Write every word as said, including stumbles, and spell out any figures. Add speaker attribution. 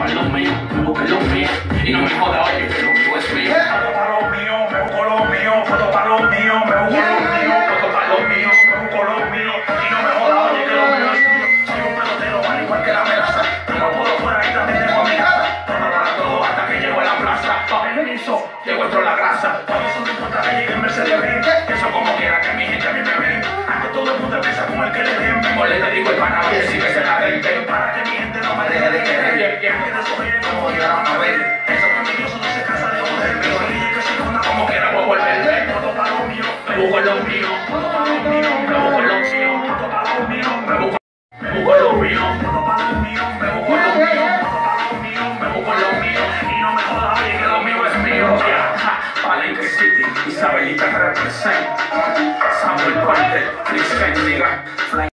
Speaker 1: buscar los míos, me busco los míos. Y no me joda, oye, que lo mío es mío. Foto para los míos, me busco los míos. Foto para los míos, me busco los míos. Foto para los míos, me busco los míos. Y no me joda, oye, que lo mío es mío. Soy un pelotero, al igual que la melaza. No puedo fuera y también tengo mi casa. Todo para todo hasta que llego a la plaza. Pa' permiso, llego entro la grasa. Por eso no importa que llegue en Mercedes Benz. Eso como quiera que mi gente a mí me ven. Aunque todo el mundo empieza con el que le den. Me molesta, digo el pana, que si que se la den. Para que mi gente no me deje de querer. Que te sugiere como llegaron a ver. Eso maravilloso no se cansa de joder. Pero dije que si una como quiera voy a volver. Todo para los míos, me busco los míos. Todo para los míos, me busco los míos. Todo para los míos, me busco. Me busco los míos. Todo para los míos, me busco los míos. Todo para los míos, me busco los míos. Y no me jodas, oye, que lo mío es mío. Palenque City, Isabelita represent. Samuel Panther, Chris Kendiga.